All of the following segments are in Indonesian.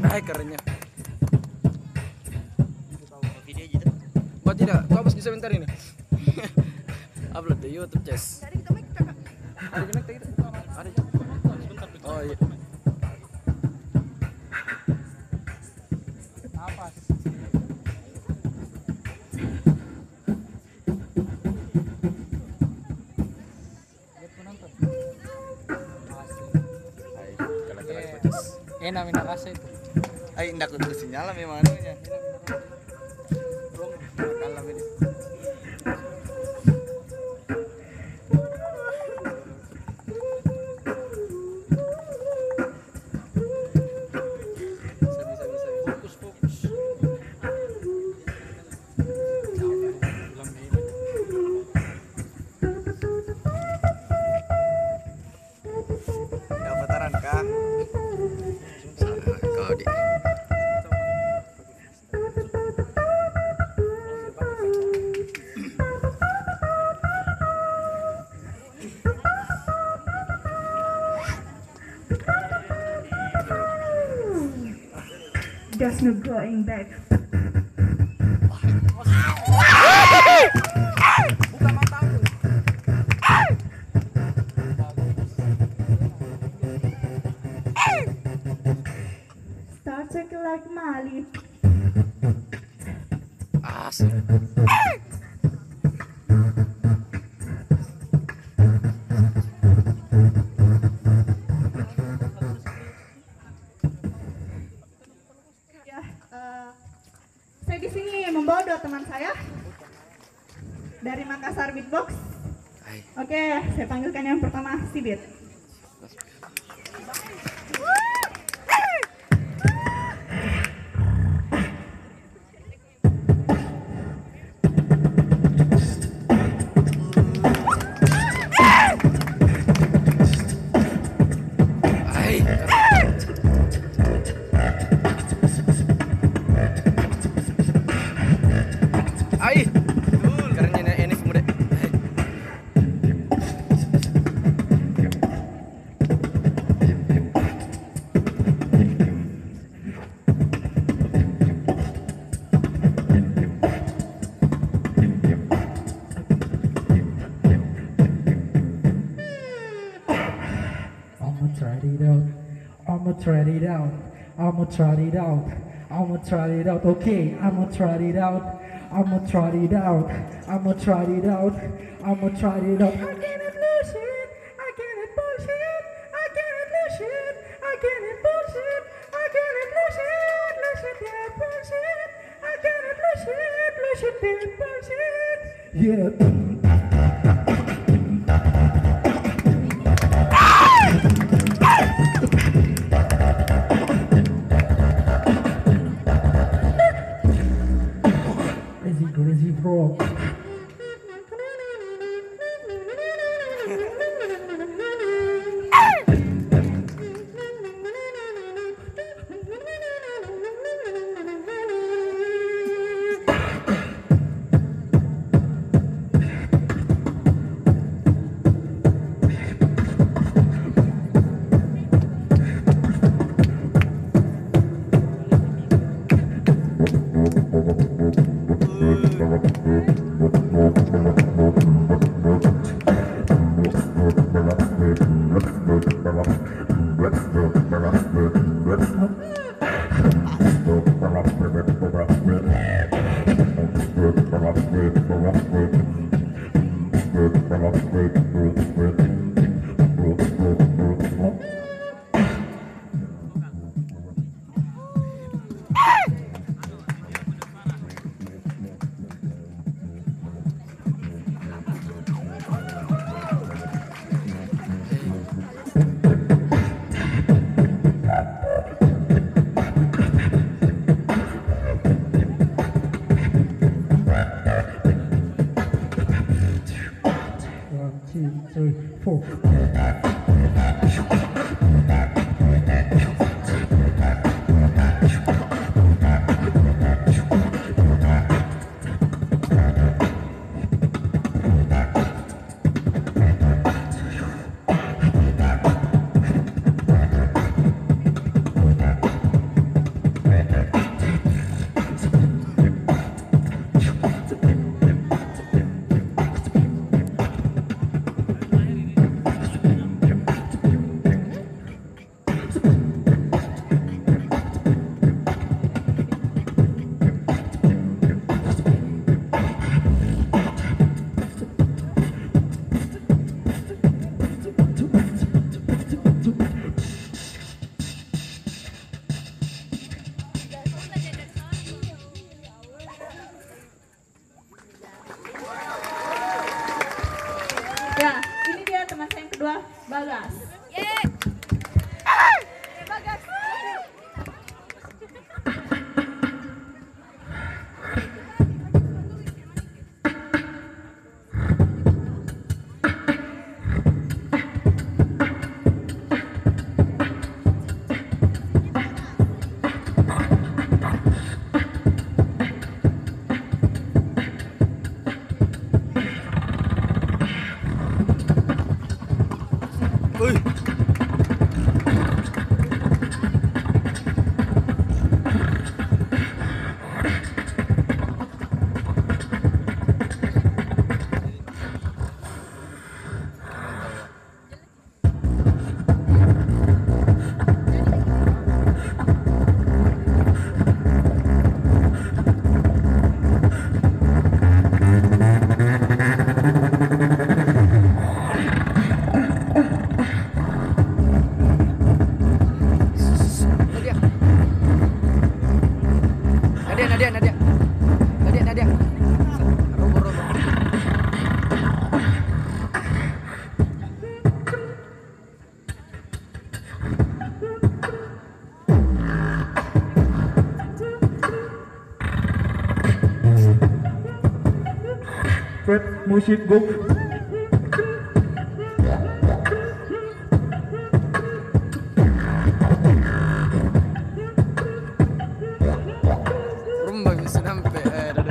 Hai kerennya. Video aja tuh. Buat tidak, kau hapus sebentar ini. Upload di YouTube, Ces. Tadi kita make kakak. Ada jemek kita. Ada jemek. Sebentar. Oh iya. Apa? Lihat penonton. Enak minat rasa itu. Ay, ndak ko sinyal memang anunya. Belum kalah ini. Fokus. Dapataran kah? Kau di. There's no going back. Buka matamu. Start taking like Mali. Asik. Ya, saya di sini membawa dua teman saya dari Makassar Beatbox. Oke, saya panggilkan yang pertama, Sibit. Ai. Kerennya ini muda. I'ma try it out. I'ma try it out. I'ma try it out. I'ma try it out. Okay, I'ma try it out. I'ma try it out. I'ma try it out. I'ma try it out. I cannot lose it. I cannot bullshit. I cannot lose it. I cannot bullshit. I cannot lose it. Lose it, that bullshit. I cannot lose it. Lose it, that bullshit. Yeah. Crazy bro. Fred, musik go. Rumba bisa sampai dadah.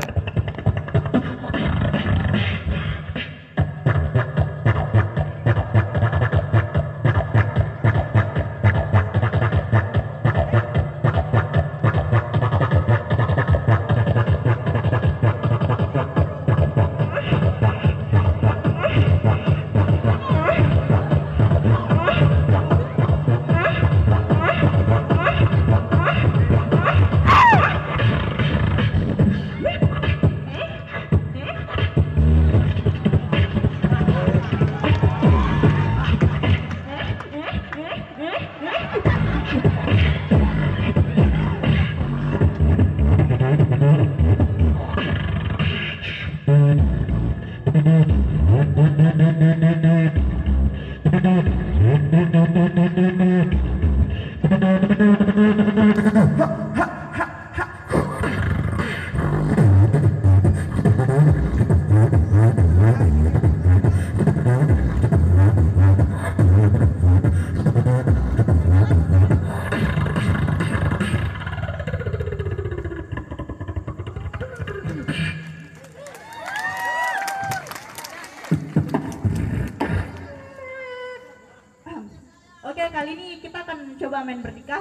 Oke, kali ini kita akan coba main bernikah.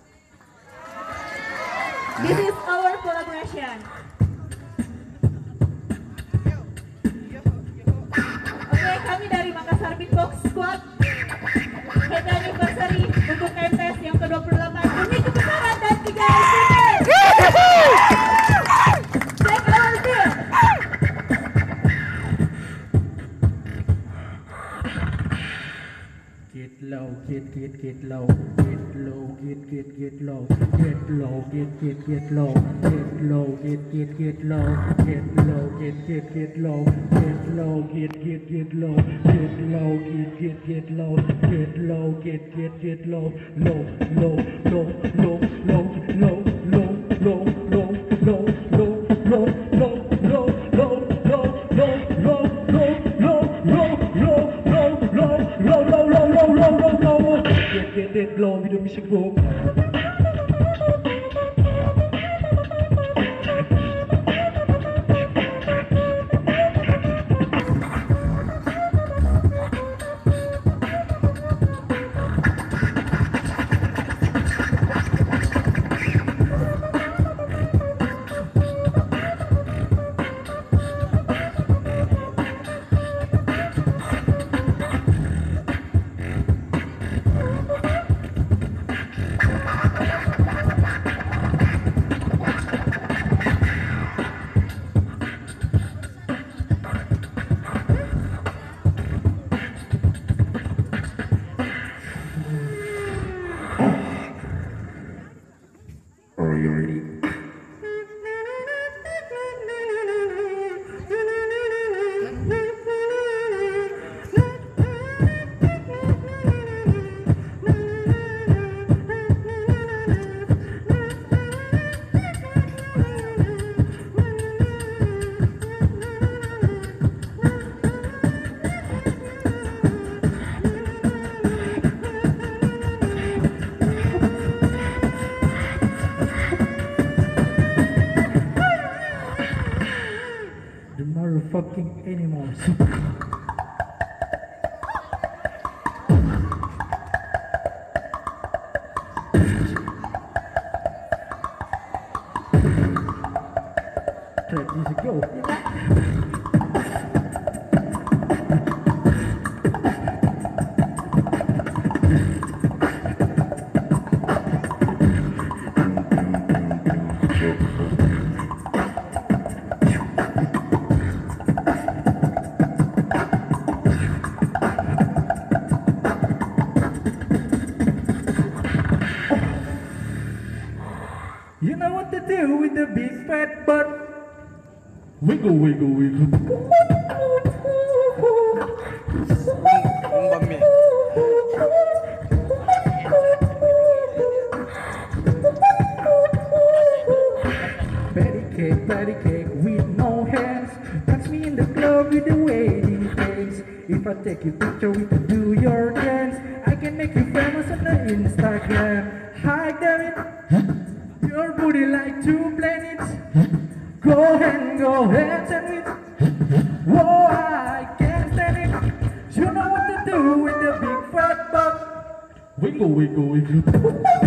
This is our collaboration. Oke, kami dari Makassar Beatbox Squad. Happy anniversary untuk KMTS yang ke-28. Demi kebesaran dan kejayaan kita. Check our deal. Get low, get low, get low, get low, get low, get low, get low, get low, get low, get low, get low, get low, get low, get low, get low, get low, low, low, low, low, low, low, low, low, low, low, low, low, low, low, low, low, low, low, get low, video music go. Are you ready? The motherfucking animals. Track music go. You know what to do with the big fat butt. Wiggle, wiggle, wiggle. Umbamnya. Patty cake with no hands. Touch me in the club If I take your picture, we can do your dance. I can make you famous on the Instagram. Hi, David. Your booty like two planets. Go ahead, send it. Whoa, I can't stand it. You know what to do with the big fat butt. Wiggle, wiggle, wiggle.